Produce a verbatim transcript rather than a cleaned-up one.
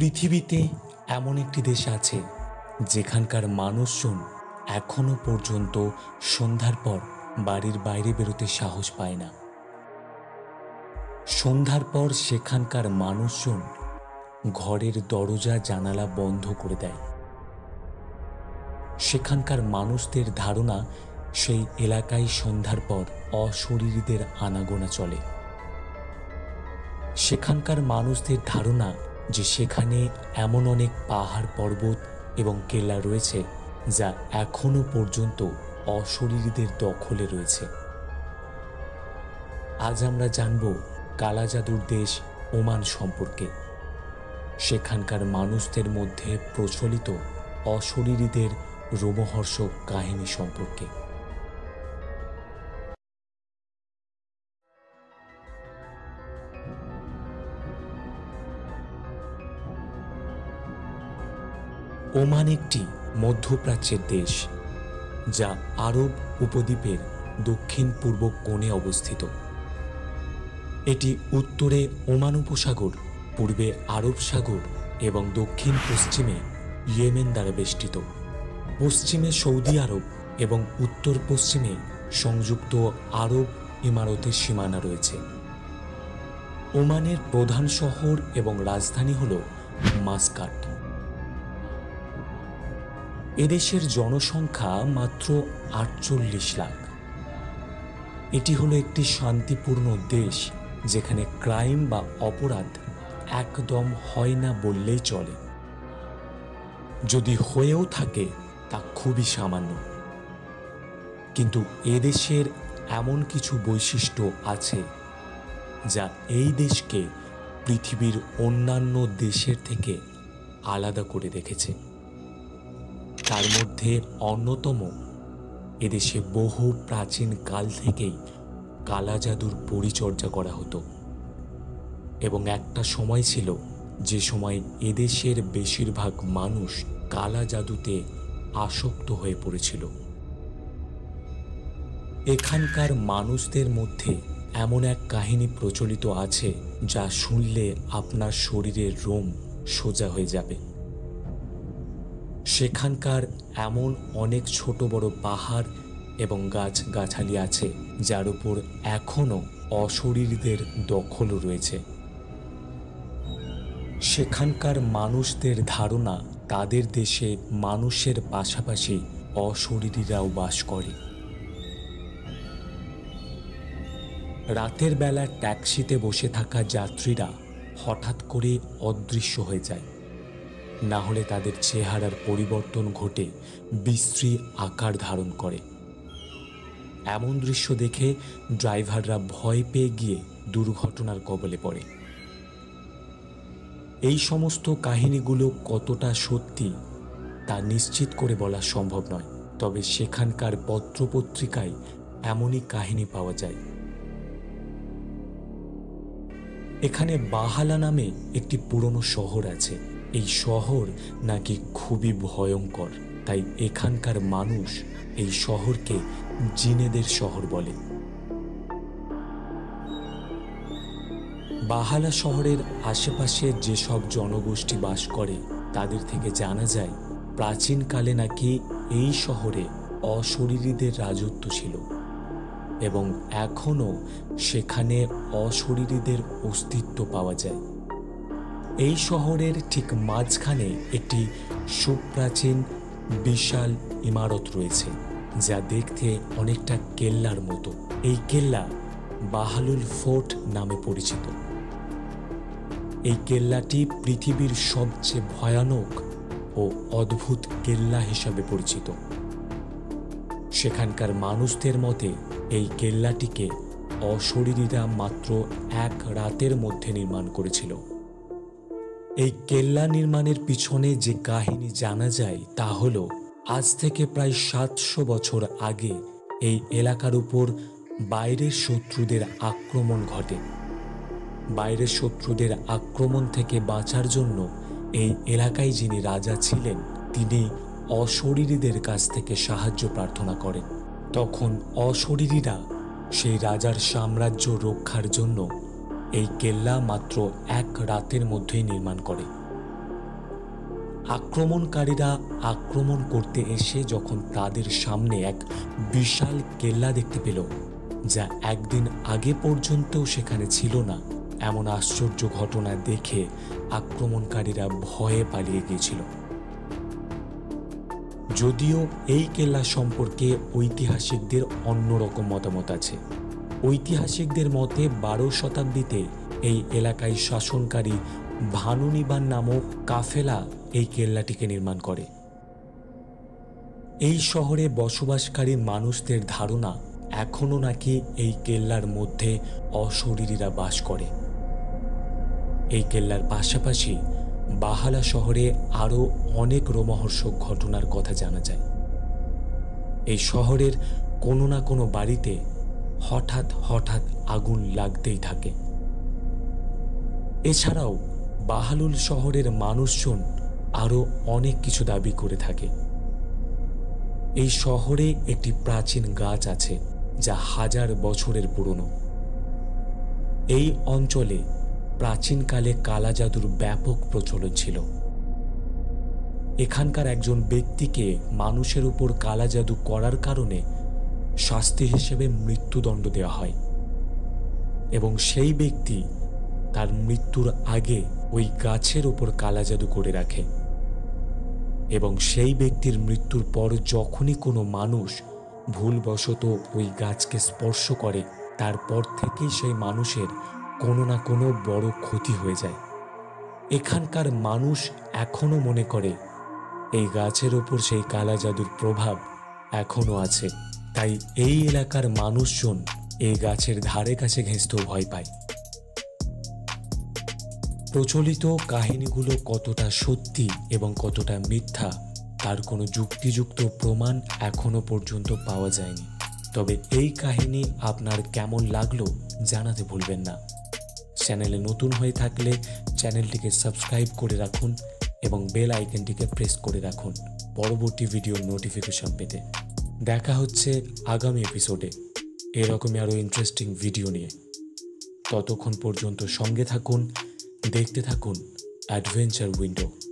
পৃথিবীতে এমন একটি দেশ আছে যেখানকার মানুষজন এখনো পর্যন্ত সন্ধ্যার পর বাড়ির বাইরে বেরোতে সাহস পায় না। সন্ধ্যার পর সেখানকার মানুষজন ঘরের দরজা জানালা বন্ধ করে দেয়। সেখানকার মানুষদের ধারণা সেই এলাকায় সন্ধ্যার পর অশরীরীদের আনাগোনা চলে। সেখানকার মানুষদের ধারণা যে সেখানে এমন অনেক পাহাড় পর্বত এবং কেল্লা রয়েছে যা এখনো পর্যন্ত অশরীরীদের দখলে রয়েছে। আজ আমরা জানব কালা জাদুর দেশ ওমান সম্পর্কে, সেখানকার মানুষদের মধ্যে প্রচলিত অশরীরীদের রোমহর্ষক কাহিনী সম্পর্কে। ওমান একটি মধ্যপ্রাচ্যের দেশ যা আরব উপদ্বীপের দক্ষিণ পূর্ব কোণে অবস্থিত। এটি উত্তরে ওমান উপসাগর, পূর্বে আরব সাগর এবং দক্ষিণ পশ্চিমে ইয়েমেন দ্বারা বেষ্টিত। পশ্চিমে সৌদি আরব এবং উত্তর পশ্চিমে সংযুক্ত আরব ইমারতের সীমানা রয়েছে। ওমানের প্রধান শহর এবং রাজধানী হল মাসকাট। এদেশের জনসংখ্যা মাত্র আটচল্লিশ লাখ। এটি হলো একটি শান্তিপূর্ণ দেশ যেখানে ক্রাইম বা অপরাধ একদম হয় না বললেই চলে। যদি হয়েও থাকে তা খুবই সামান্য। কিন্তু এদেশের এমন কিছু বৈশিষ্ট্য আছে যা এই দেশকে পৃথিবীর অন্যান্য দেশের থেকে আলাদা করে রেখেছে। তার মধ্যে অন্যতম, এদেশে বহু প্রাচীন কাল থেকেই কালা জাদুর পরিচর্যা করা হতো এবং একটা সময় ছিল যে সময় এদেশের বেশিরভাগ মানুষ কালা জাদুতে আসক্ত হয়ে পড়েছিল। এখানকার মানুষদের মধ্যে এমন এক কাহিনী প্রচলিত আছে যা শুনলে আপনার শরীরের রোম সোজা হয়ে যাবে। সেখানকার এমন অনেক ছোট বড় পাহাড় এবং গাছ গাছালি আছে যার উপর এখনো অশরীরীদের দখল রয়েছে। সেখানকার মানুষদের ধারণা তাদের দেশে মানুষের পাশাপাশি অশরীরীরাও বাস করে। রাতের বেলা ট্যাক্সিতে বসে থাকা যাত্রীরা হঠাৎ করে অদৃশ্য হয়ে যায়, না হলে তাদের চেহারার পরিবর্তন ঘটে বিশ্রী আকার ধারণ করে। এমন দৃশ্য দেখে ড্রাইভাররা ভয় পেয়ে গিয়ে দুর্ঘটনার কবলে পড়ে। এই সমস্ত কাহিনীগুলো কতটা সত্যি তা নিশ্চিত করে বলা সম্ভব নয়, তবে সেখানকার পত্রপত্রিকায় এমনই কাহিনী পাওয়া যায়। এখানে বাহালা নামে একটি পুরনো শহর আছে। এই শহর নাকি খুবই ভয়ঙ্কর, তাই এখানকার মানুষ এই শহরকে জিনেদের শহর বলে। বাহালা শহরের আশেপাশে যেসব জনগোষ্ঠী বাস করে তাদের থেকে জানা যায় প্রাচীনকালে নাকি এই শহরে অশরীরীদের রাজত্ব ছিল এবং এখনো সেখানে অশরীরীদের অস্তিত্ব পাওয়া যায়। এই শহরের ঠিক মাঝখানে একটি সুপ্রাচীন বিশাল ইমারত রয়েছে যা দেখতে অনেকটা কেল্লার মতো। এই কেল্লা বাহালুল ফোর্ট নামে পরিচিত। এই কেল্লাটি পৃথিবীর সবচেয়ে ভয়ানক ও অদ্ভুত কেল্লা হিসাবে পরিচিত। সেখানকার মানুষদের মতে এই কেল্লাটিকে অশরীরীরা মাত্র এক রাতের মধ্যে নির্মাণ করেছিল। এই কেল্লা নির্মাণের পিছনে যে কাহিনী জানা যায় তা হল, আজ থেকে প্রায় সাতশো বছর আগে এই এলাকার উপর বাইরের শত্রুদের আক্রমণ ঘটে। বাইরের শত্রুদের আক্রমণ থেকে বাঁচার জন্য এই এলাকায় যিনি রাজা ছিলেন তিনি অশরীরীদের কাছ থেকে সাহায্য প্রার্থনা করেন। তখন অশরীরীরা সেই রাজার সাম্রাজ্য রক্ষার জন্য এই কেল্লা মাত্র এক রাতের মধ্যেই নির্মাণ করে। আক্রমণকারীরা আক্রমণ করতে এসে যখন তাদের সামনে এক বিশাল কেল্লা দেখতে পেল, যা একদিন আগে পর্যন্ত সেখানে ছিল না, এমন আশ্চর্য ঘটনা দেখে আক্রমণকারীরা ভয়ে পালিয়ে গিয়েছিল। যদিও এই কেল্লা সম্পর্কে ঐতিহাসিকদের অন্যরকম মতামত আছে। ঐতিহাসিকদের মতে বারো শতাব্দীতে এই এলাকায় শাসনকারী ভানু নিবান নামক কাফেলা এই কেল্লাটিকে নির্মাণ করে। এই শহরে বসবাসকারী মানুষদের ধারণা এখনও নাকি এই কেল্লার মধ্যে অশরীরীরা বাস করে। এই কেল্লার পাশাপাশি বাহালা শহরে আরও অনেক রোমহর্ষক ঘটনার কথা জানা যায়। এই শহরের কোনো না কোনো বাড়িতে হঠাৎ হঠাৎ আগুন লাগতেই থাকে। এছাড়াও বাহালুল শহরের মানুষজন আরও অনেক কিছু দাবি করে থাকে। এই শহরে একটি প্রাচীন গাছ আছে যা হাজার বছরের পুরনো। এই অঞ্চলে প্রাচীনকালে কালা জাদুর ব্যাপক প্রচলন ছিল। এখানকার একজন ব্যক্তিকে মানুষের উপর কালা জাদু করার কারণে শাস্তি হিসেবে মৃত্যুদণ্ড দেওয়া হয় এবং সেই ব্যক্তি তার মৃত্যুর আগে ওই গাছের উপর কালা জাদু করে রাখে এবং সেই ব্যক্তির মৃত্যুর পর যখনই কোনো মানুষ ভুলবশত ওই গাছকে স্পর্শ করে, তারপর থেকেই সেই মানুষের কোনো না কোনো বড় ক্ষতি হয়ে যায়। এখানকার মানুষ এখনো মনে করে এই গাছের ওপর সেই কালা জাদুর প্রভাব এখনো আছে, তাই এই এলাকার মানুষজন এই গাছের ধারে কাছে ঘেঁষতেও ভয় পায়। প্রচলিত কাহিনীগুলো কতটা সত্যি এবং কতটা মিথ্যা তার কোনো যুক্তিযুক্ত প্রমাণ এখনো পর্যন্ত পাওয়া যায়নি। তবে এই কাহিনী আপনার কেমন লাগলো জানাতে ভুলবেন না। চ্যানেলে নতুন হয়ে থাকলে চ্যানেলটিকে সাবস্ক্রাইব করে রাখুন এবং বেল আইকনটিকে প্রেস করে রাখুন পরবর্তী ভিডিওর নোটিফিকেশন পেতে। দেখা হচ্ছে আগামী এপিসোডে এরকমই আরও ইন্টারেস্টিং ভিডিও নিয়ে। ততক্ষণ পর্যন্ত সঙ্গে থাকুন, দেখতে থাকুন অ্যাডভেঞ্চার উইন্ডো।